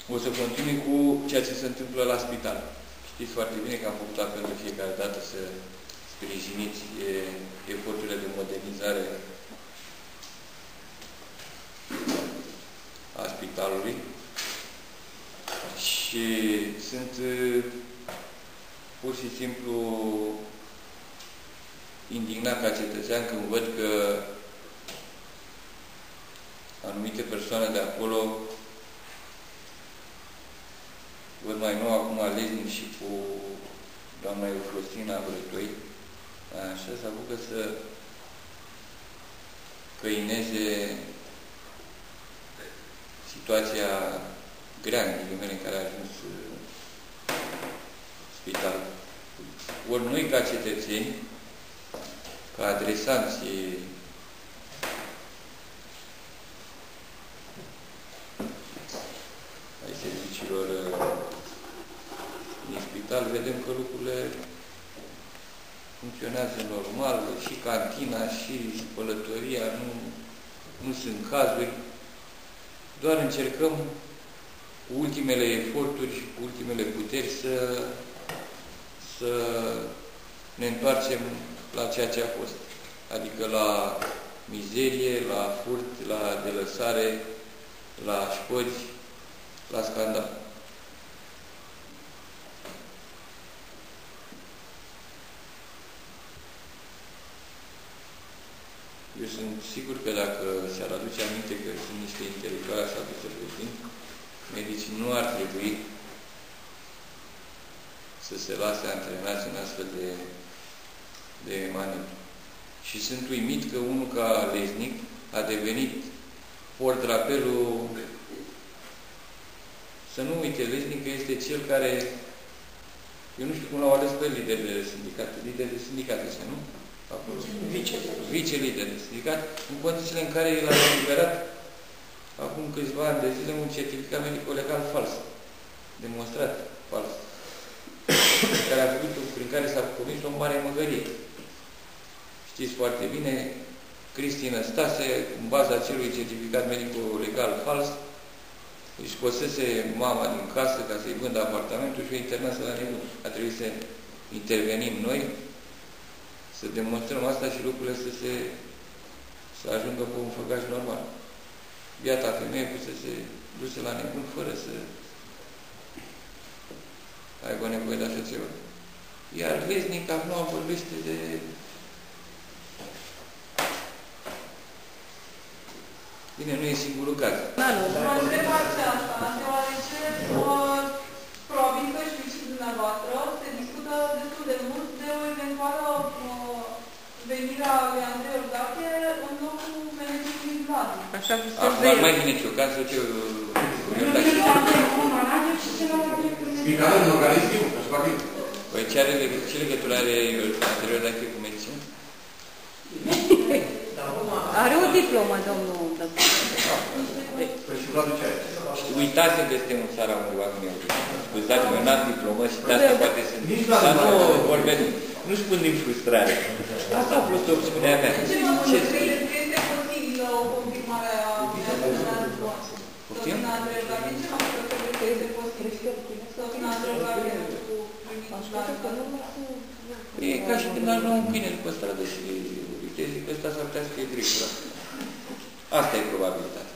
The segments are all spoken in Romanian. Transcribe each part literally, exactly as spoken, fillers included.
O să continui cu ceea ce se întâmplă la spital. Știți foarte bine că am făcut apel de fiecare dată să sprijiniți eforturile de modernizare a spitalului. Și sunt pur și simplu indignat ca cetățean când văd că anumite persoane de acolo, văd mai nou acum Leznic și cu doamna Eufrosina Vrătoi, așa, s-a apucă să căineze situația grea în ghilimele în care a ajuns spitalul. Ori noi, ca cetățeni, ca adresanți ai serviciilor din spital, vedem că lucrurile funcționează normal, și cantina, și spălătoria, nu, nu sunt cazuri. Doar încercăm cu ultimele eforturi și cu ultimele puteri să, să ne întoarcem la ceea ce a fost. Adică la mizerie, la furt, la delăsare, la școdi, la scandal. Eu sunt sigur că dacă și-ar aduce aminte că sunt niște intelectuali așa de cel medicii nu ar trebui să se lase antrenați în astfel de, de manevre. Și sunt uimit că unul ca Leznic a devenit pordrapelul. Să nu uite, Leznic este cel care, eu nu știu cum l-au ales pe lider de sindicate, lider de sindicate, să nu? Vice-lider de sindicat, în condițiile în care el a eliberat acum câțiva ani de zile un certificat medico-legal fals, demonstrat fals, care a făcut, prin care s-a comis o mare măgărie. Știți foarte bine, Cristina Stase, în baza acelui certificat medico-legal fals, își scosese mama din casă ca să-i vândă apartamentul și o internase la nebun. A trebuit să intervenim noi, să demonstrăm asta și lucrurile să se să ajungă pe un făgaș normal. Biata femeie pusă să se duse la nebun fără să aibă nevoie de așa ceva. Iar Leznic acum vorbește de bine, nu e singurul caz. Da, nu, dar mă întreb aceasta, deoarece probabil că știți și dumneavoastră, se discută destul de mult de o eventuală venirea lui Andrei Ordache în locul Menedicului Vlad. Așa că se acum ar mai vine ce o caz să ce o spitalul în organism, așa fac eu. Păi ce legătură are Andrei Ordache cu medicină? Are o diplomă, domnul doctor. Păi și Vladul ce are? Uitați că este un țara unui oameni meu. Scuzați-mă, eu n-am diplomă și de asta poate să... Dar nu vorbesc, nu spun din frustrare. Asta a fost opțiunea mea. Ce mă credeți că este posibilă o confirmare a Sotina Andrei Ordache? Ce mă credeți că este posibil Sotina Andrei Ordache cu E ca și când ar lua un câine după stradă și uite, zic că ăsta s-ar putea să fie directul. Asta e probabilitatea.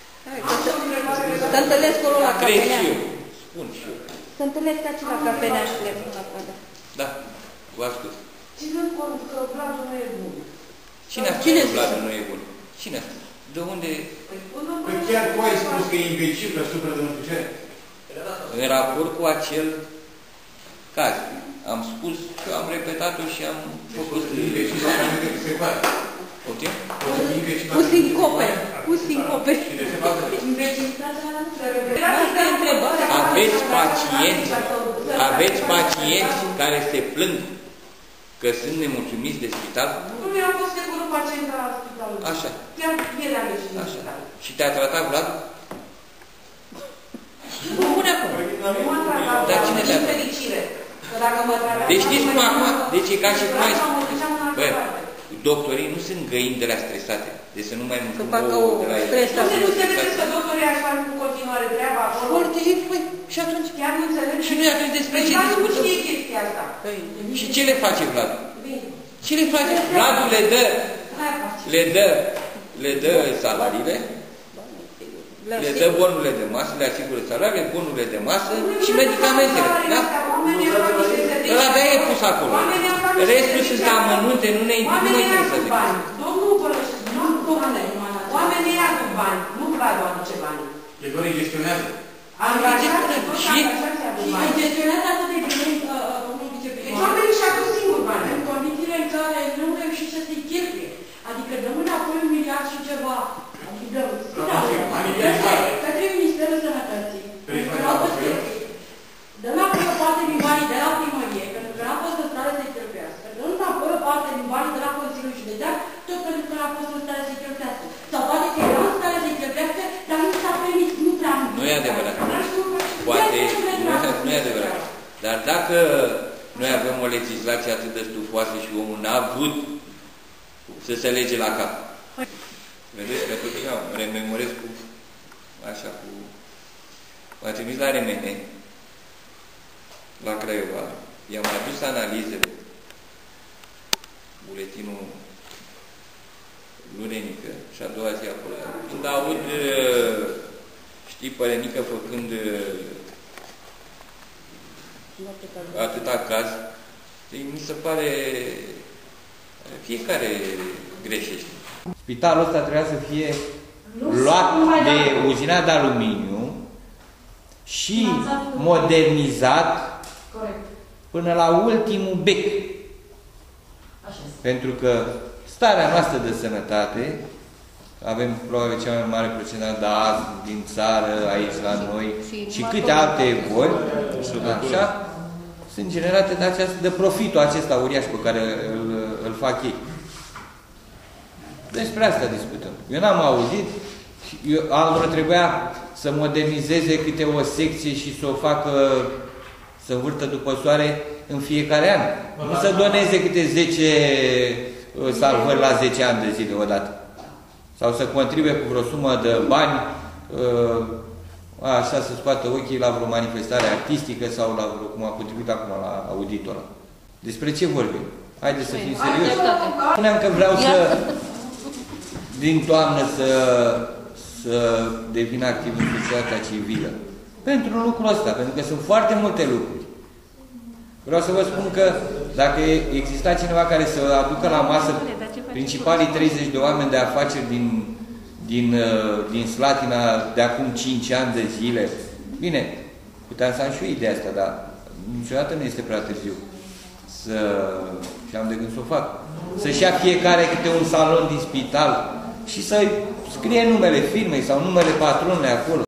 Să întâlnesc acolo la Cred cafenea. și eu. Spun și eu. Să întâlnesc aici la cafenea și le spun la coadă. Da, vă ascult. Ținând cont că Vladul nu e bun. Cine a spus că Vladul nu e bun? Cine a spus? De unde? Păi chiar tu ai spus că e imbecil, că supără de nu ce? În raport cu acel caz. Am spus că am repetat-o și am făcut imbecil, dar nu te se pare. Ok? Cu sincope. Cu sincope. Aveți pacienți, aveți pacienți care se plâng că sunt nemulțumiți de spital? Nu mi-a fost singurul pacient la spitalul. Așa. Chiar el a ieșit în spital. Și te-a tratat Vlad? Nu pune acum. Dar cine te-a tratat? Deci știți cum acum? Deci e ca și cum ai spus. Bă, doctorii nu sunt găini de la stresate. Deci să nu mai mâncăm ouă de la ele. Nu se vede că doctorii așa cu continuare treaba acolo. Foarte Și atunci, Chiar nu înțeleg. și noi atunci despre ce Vlad nu discutăm? știe chestia asta. Și ce le face Vlad? Ce le face? Vladul le dă, le dă, le dă salariile, le dă bonurile de masă, le asigură salariile, bonurile de masă și medicamentele. Da? Ăla de-aia e pus acolo. Restul sunt amănunte, nu ne nu mă interesează. Domnul Bălășescu, nu domnule, oamenii aduc bani, nu Vladul aduce bani. Gregorie gestionează. Angajații, toți Și angajații aduc bani. gestionează atât de bine, domnul vicepreședinte. Deci oamenii și-au adus singur bani. În condițiile în care nu reușit să se cheltuie. Adică dăm înapoi un miliard și ceva. Adică către Ministerul Sănătății. Dăm înapoi o parte din banii de la primărie, pentru că n-a fost în stare să-i cheltuiască. Dăm înapoi o parte din banii de la Consiliul Județean, tot pentru că n-a fost în stare să-i cheltuiască. Sau poate că era în stare să-i cheltuiască, dar nu s-a permis, nu prea. Nu e adevărat. Poate, nu e adevărat. Dar dacă noi avem o legislație atât de stufoasă și omul n-a vrut să se lege la cap. Vedeți că tot așa, rememorez cu, așa, cu... M-a trimis la R M N, la Craiova, i-am adus analizele, buletinul lunenică și a doua zi acolo. Când aud, știi, părenică făcând atâta caz, mi se pare fiecare greșește. Spitalul ăsta trebuia să fie luat de uzina de aluminiu și modernizat până la ultimul bec. Pentru că starea noastră de sănătate, avem probabil cea mai mare procentaj de azi din țară, aici la noi, și câte alte boli, așa, sunt generate de, această, de profitul acesta uriaș pe care îl, îl fac ei. Despre asta discutăm. Eu n-am auzit, altora trebuia să modernizeze câte o secție și să o facă, să vârtă după soare în fiecare an. Nu să doneze câte zece salvări la zece ani de zile odată. Sau să contribuie cu vreo sumă de bani, așa să scoată ochii la vreo manifestare artistică sau la vreo, cum a contribuit acum la auditul ăla. Despre ce vorbim? Haideți să fim serioși. Spuneam că vreau să, din toamnă, să, să devin activ în societatea civilă. Pentru lucrul ăsta, pentru că sunt foarte multe lucruri. Vreau să vă spun că dacă exista cineva care să aducă la masă principalii treizeci de oameni de afaceri din, din, din Slatina de acum cinci ani de zile, bine, puteam să am și eu ideea asta, dar niciodată nu este prea târziu. Să, și am de gând să o fac. Să-și ia fiecare câte un salon din spital și să scrie numele firmei sau numele patronului acolo.